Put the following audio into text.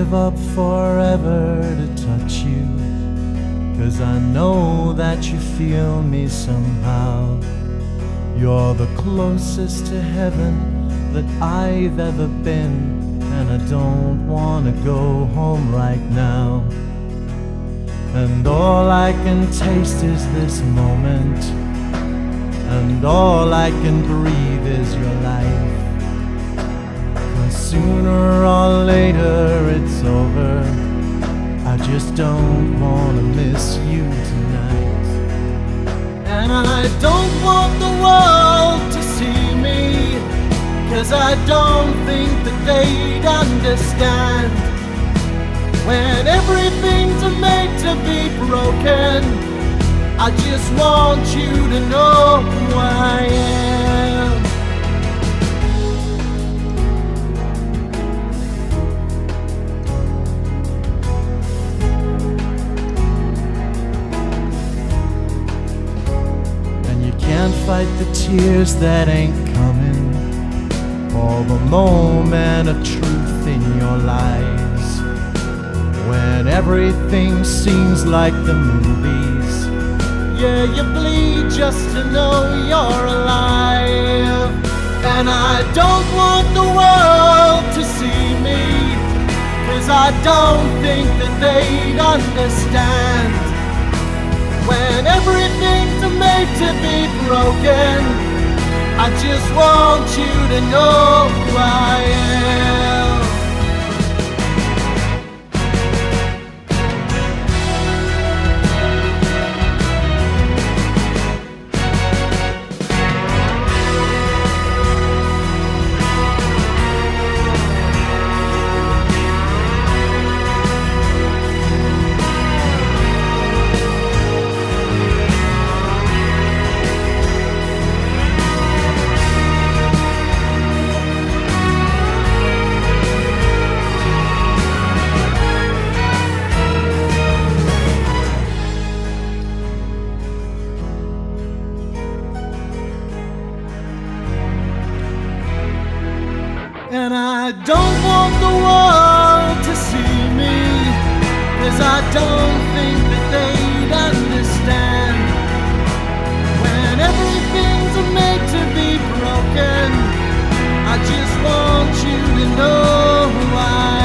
give up forever to touch you, 'cause I know that you feel me somehow. You're the closest to heaven that I've ever been, and I don't wanna go home right now. And all I can taste is this moment, and all I can breathe is your life. 'Cause sooner or later it's over, I just don't wanna miss you tonight. And I don't want the world to see me, 'cause I don't think that they'd understand. When everything's made to be broken, I just want you to know who I am. And you can't fight the tears that ain't coming, or the moment of truth in your lies. When everything seems like the movies, yeah, you bleed just to know you're alive. And I don't want the world to see me, 'cause I don't think that they'd understand. When everything's made to be broken, I just want you to know who I am. And I don't want the world to see me, 'cause I don't think that they'd understand. When everything's made to be broken, I just want you to know who I am.